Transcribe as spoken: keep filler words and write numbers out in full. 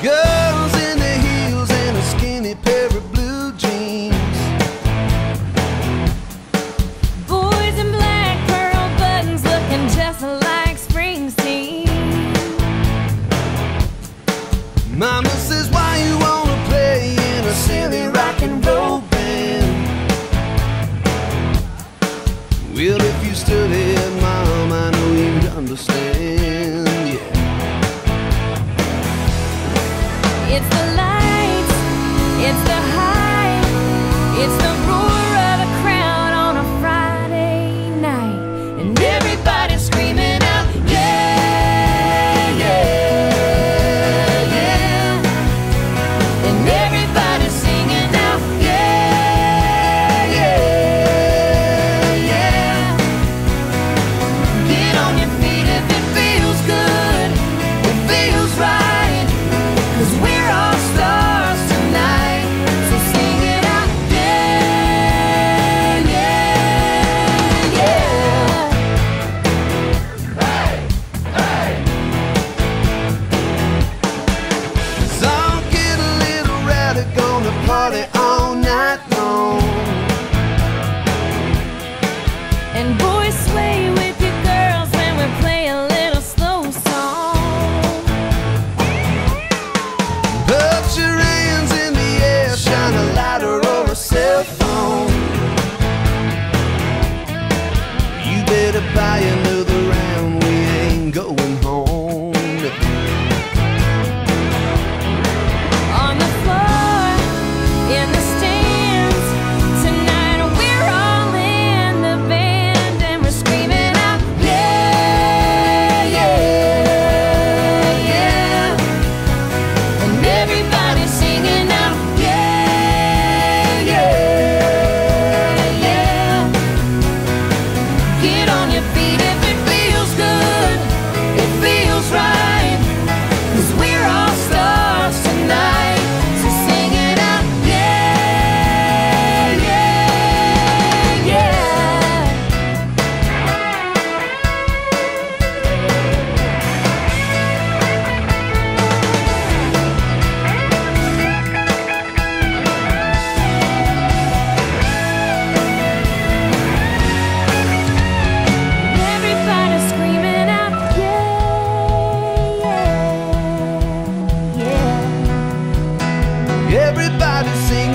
Girls in their heels and a skinny pair of blue jeans. Boys in black pearl buttons looking just like Springsteen. Mama says, why you wanna play in a silly rock and roll band? Well, if you studied, Mom, I know you'd understand, yeah. It's the lights, it's the hype, it's the roar of a crowd on a Friday night, and everybody's screaming out, yeah, yeah, yeah, and everybody's singing out, yeah, yeah, yeah. Get on your feet if it feels good, it feels right, 'cause we're all stars tonight, so sing it out, yeah, yeah, yeah. Hey, hey. So get a little rowdy, gonna party all night long. And boys, sway with your girls when we play a little slow song. Put your hands in the air, shine a lighter or a cell phone. You better buy another round, we ain't going home. On the floor, in the stands, tonight we're all in the band and we're screaming out, yeah, yeah, yeah, and everybody's singing out, yeah, yeah, yeah. Get on your feet if it feels good, it feels right, 'cause we're all stars tonight, so sing it out, yeah, yeah, yeah. Everybody's screaming out, yeah, yeah, yeah. Everybody sing